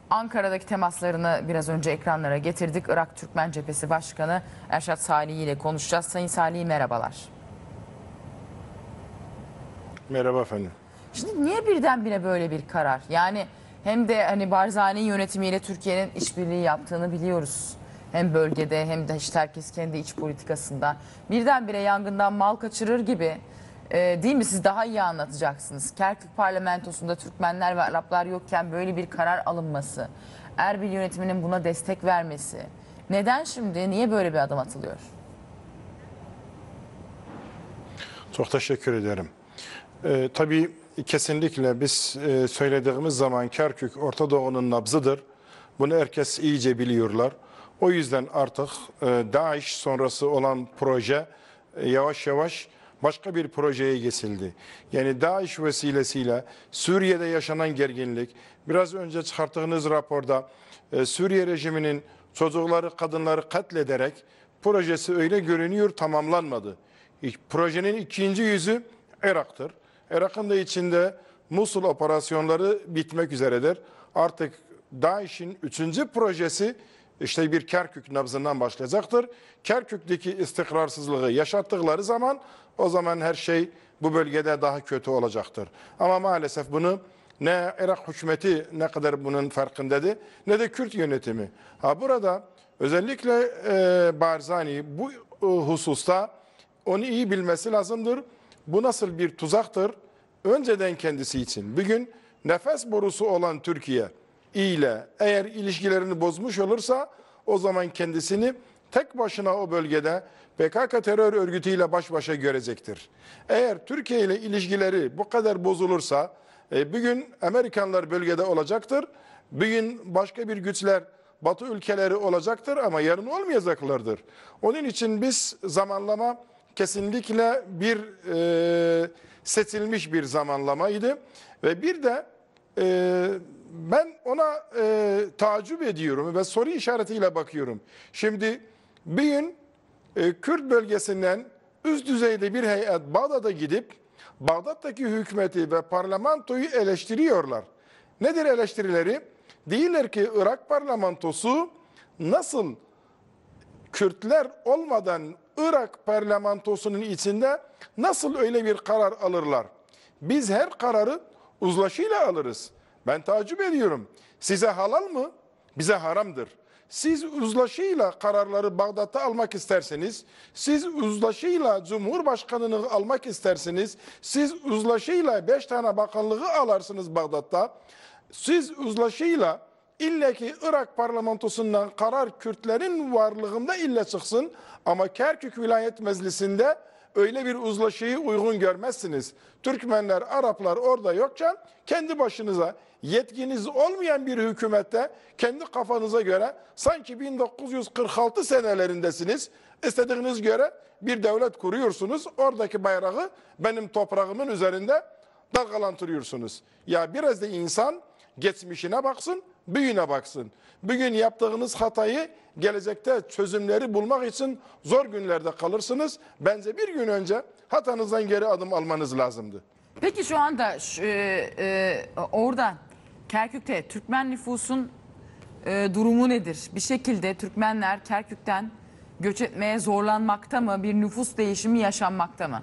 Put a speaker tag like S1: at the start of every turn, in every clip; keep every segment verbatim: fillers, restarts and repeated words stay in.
S1: Ankara'daki temaslarını biraz önce ekranlara getirdik. Irak Türkmen Cephesi Başkanı Erşad Salih ile konuşacağız. Sayın Salih, merhabalar.
S2: Merhaba efendim.
S1: Şimdi niye birdenbire böyle bir karar? Yani hem de hani Barzani yönetimiyle Türkiye'nin işbirliği yaptığını biliyoruz. Hem bölgede hem de işte herkes kendi iç politikasında. Birdenbire yangından mal kaçırır gibi e, değil mi? Siz daha iyi anlatacaksınız. Kerkük parlamentosunda Türkmenler ve Araplar yokken böyle bir karar alınması, Erbil yönetiminin buna destek vermesi. Neden şimdi? Niye böyle bir adım atılıyor?
S2: Çok teşekkür ederim. Ee, tabii kesinlikle biz e, söylediğimiz zaman Kerkük Orta Doğu'nun nabzıdır. Bunu herkes iyice biliyorlar. O yüzden artık e, DAEŞ sonrası olan proje e, yavaş yavaş başka bir projeye geçildi. Yani DAEŞ vesilesiyle Suriye'de yaşanan gerginlik, biraz önce çıkarttığınız raporda e, Suriye rejiminin çocukları, kadınları katlederek projesi öyle görünüyor tamamlanmadı. Projenin ikinci yüzü Irak'tır. Irak'ın da içinde Musul operasyonları bitmek üzeredir. Artık DAEŞ'in üçüncü projesi işte bir Kerkük nabzından başlayacaktır. Kerkük'teki istikrarsızlığı yaşattıkları zaman o zaman her şey bu bölgede daha kötü olacaktır. Ama maalesef bunu ne Irak hükümeti ne kadar bunun farkındadır ne de Kürt yönetimi. Ha burada özellikle e, Barzani bu e, hususta onu iyi bilmesi lazımdır. Bu nasıl bir tuzaktır? Önceden kendisi için. Bugün nefes borusu olan Türkiye ile eğer ilişkilerini bozmuş olursa o zaman kendisini tek başına o bölgede P K K terör örgütüyle baş başa görecektir. Eğer Türkiye ile ilişkileri bu kadar bozulursa e, bugün Amerikanlar bölgede olacaktır. Bugün başka bir güçler Batı ülkeleri olacaktır ama yarın olmayacaklardır. Onun için biz zamanlama kesinlikle bir e, seçilmiş bir zamanlamaydı ve bir de e, ben ona e, tacip ediyorum ve soru işaretiyle bakıyorum. Şimdi bir gün e, Kürt bölgesinden üst düzeyde bir heyet Bağdat'a gidip Bağdat'taki hükümeti ve parlamentoyu eleştiriyorlar. Nedir eleştirileri? Diyorlar ki Irak parlamentosu nasıl Kürtler olmadan Irak parlamentosunun içinde nasıl öyle bir karar alırlar? Biz her kararı uzlaşıyla alırız. Ben tacip ediyorum. Size halal mı? Bize haramdır. Siz uzlaşıyla kararları Bağdat'ta almak isterseniz, siz uzlaşıyla Cumhurbaşkanı'nı almak isterseniz, siz uzlaşıyla beş tane bakanlığı alarsınız Bağdat'ta, siz uzlaşıyla İlle ki Irak parlamentosundan karar Kürtlerin varlığında ille çıksın ama Kerkük Vilayet Meclisi'nde öyle bir uzlaşıyı uygun görmezsiniz. Türkmenler, Araplar orada yokken kendi başınıza yetkiniz olmayan bir hükümette kendi kafanıza göre sanki bin dokuz yüz kırk altı senelerindesiniz. İstediğiniz göre bir devlet kuruyorsunuz. Oradaki bayrağı benim toprağımın üzerinde dalgalandırıyorsunuz. Ya biraz da insan geçmişine baksın, bugüne baksın. Bugün yaptığınız hatayı gelecekte çözümleri bulmak için zor günlerde kalırsınız. Bence bir gün önce hatanızdan geri adım almanız lazımdı.
S1: Peki şu anda şu, e, e, orada Kerkük'te Türkmen nüfusun e, durumu nedir? Bir şekilde Türkmenler Kerkük'ten göç etmeye zorlanmakta mı? Bir nüfus değişimi yaşanmakta mı?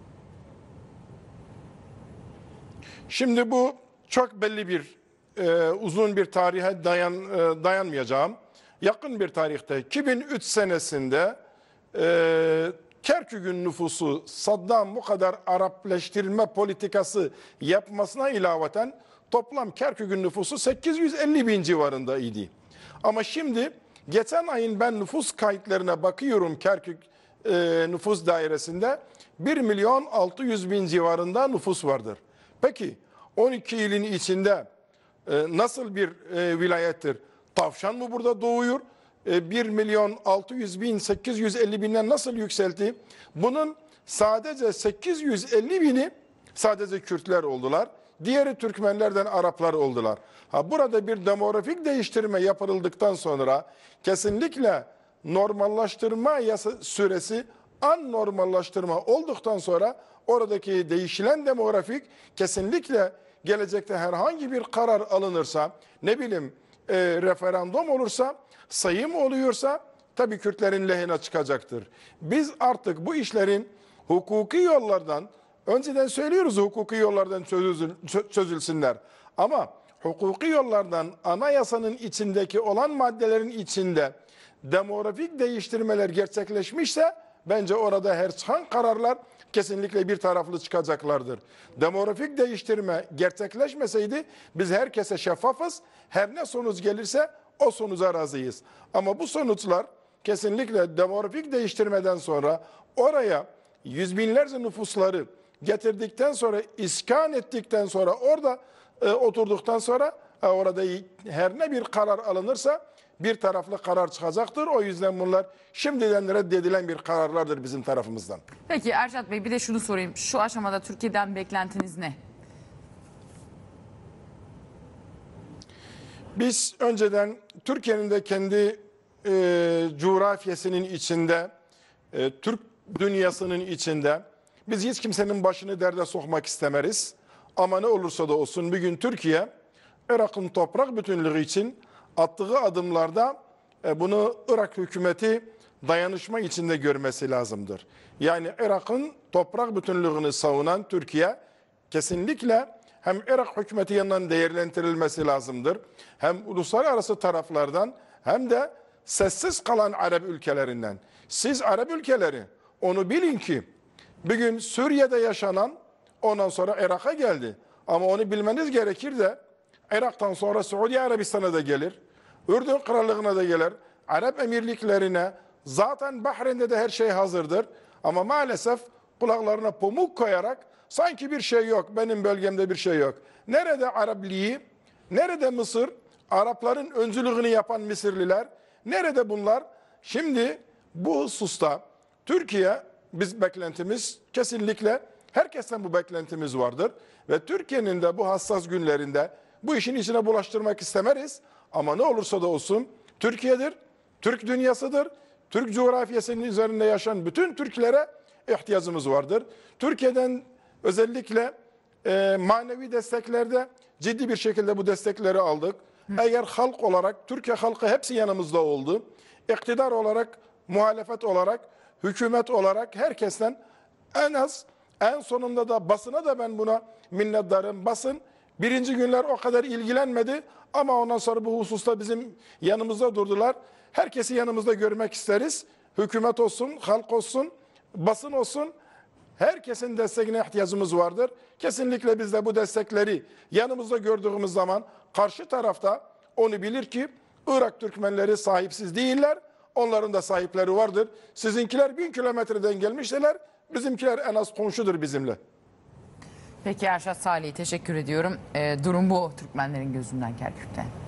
S2: Şimdi bu çok belli bir Ee, uzun bir tarihe dayan, e, dayanmayacağım. Yakın bir tarihte iki bin üç senesinde e, Kerkük'ün nüfusu Saddam bu kadar Arapleştirilme politikası yapmasına ilaveten toplam Kerkük'ün nüfusu sekiz yüz elli bin civarında idi. Ama şimdi geçen ayın ben nüfus kayıtlarına bakıyorum Kerkük e, nüfus dairesinde bir milyon altı yüz bin civarında nüfus vardır. Peki on iki ilin içinde nasıl bir e, vilayettir? Tavşan mı burada doğuyor? E, bir milyon altı yüz bin, sekiz yüz elli binden nasıl yükseltti? Bunun sadece sekiz yüz elli bini sadece Kürtler oldular. Diğeri Türkmenlerden Araplar oldular. Ha, burada bir demografik değiştirme yapıldıktan sonra kesinlikle normallaştırma yasa süresi anormallaştırma olduktan sonra oradaki değişilen demografik kesinlikle gelecekte herhangi bir karar alınırsa ne bileyim e, referandum olursa, sayım oluyorsa tabii Kürtlerin lehine çıkacaktır. Biz artık bu işlerin hukuki yollardan, önceden söylüyoruz hukuki yollardan çözül, çözülsünler. Ama hukuki yollardan anayasanın içindeki olan maddelerin içinde demografik değiştirmeler gerçekleşmişse bence orada her çıkan kararlar kesinlikle bir taraflı çıkacaklardır. Demografik değiştirme gerçekleşmeseydi biz herkese şeffafız. Her ne sonuç gelirse o sonuca razıyız. Ama bu sonuçlar kesinlikle demografik değiştirmeden sonra oraya yüz binlerce nüfusları getirdikten sonra, iskan ettikten sonra, orada e, oturduktan sonra e, orada her ne bir karar alınırsa bir taraflı karar çıkacaktır. O yüzden bunlar şimdiden reddedilen bir kararlardır bizim tarafımızdan.
S1: Peki Erşat Bey, bir de şunu sorayım. Şu aşamada Türkiye'den beklentiniz ne?
S2: Biz önceden Türkiye'nin de kendi e, coğrafyasının içinde, e, Türk dünyasının içinde biz hiç kimsenin başını derde sokmak istemeriz. Ama ne olursa da olsun bugün Türkiye, Irak'ın toprak bütünlüğü için attığı adımlarda e, bunu Irak hükümeti dayanışma içinde görmesi lazımdır. Yani Irak'ın toprak bütünlüğünü savunan Türkiye kesinlikle hem Irak hükümeti yanından değerlendirilmesi lazımdır. Hem uluslararası taraflardan hem de sessiz kalan Arap ülkelerinden. Siz Arap ülkeleri onu bilin ki bugün Suriye'de yaşanan ondan sonra Irak'a geldi. Ama onu bilmeniz gerekir de Irak'tan sonra Suudi Arabistan'a da gelir. Ürdün Krallığı'na da gelir. Arap emirliklerine, zaten Bahreyn'de de her şey hazırdır. Ama maalesef kulaklarına pamuk koyarak sanki bir şey yok, benim bölgemde bir şey yok. Nerede Arap Ligi? Nerede Mısır? Arapların öncülüğünü yapan Mısırlılar. Nerede bunlar? Şimdi bu hususta Türkiye, biz beklentimiz kesinlikle, herkesten bu beklentimiz vardır. Ve Türkiye'nin de bu hassas günlerinde bu işin içine bulaştırmak istemeriz. Ama ne olursa da olsun Türkiye'dir, Türk dünyasıdır. Türk coğrafyasının üzerinde yaşayan bütün Türklere ihtiyacımız vardır. Türkiye'den özellikle e, manevi desteklerde ciddi bir şekilde bu destekleri aldık. Hı. Eğer halk olarak, Türkiye halkı hepsi yanımızda oldu. İktidar olarak, muhalefet olarak, hükümet olarak herkesten en az, en sonunda da basına da ben buna minnettarım. Basın birinci günler o kadar ilgilenmedi ama ondan sonra bu hususta bizim yanımızda durdular. Herkesi yanımızda görmek isteriz. Hükümet olsun, halk olsun, basın olsun. Herkesin desteğine ihtiyacımız vardır. Kesinlikle biz de bu destekleri yanımızda gördüğümüz zaman karşı tarafta onu bilir ki Irak Türkmenleri sahipsiz değiller. Onların da sahipleri vardır. Sizinkiler bin kilometreden gelmişler. Bizimkiler en az komşudur bizimle.
S1: Peki Erşat Salih'e teşekkür ediyorum. Ee, durum bu Türkmenlerin gözünden Kerkük'te.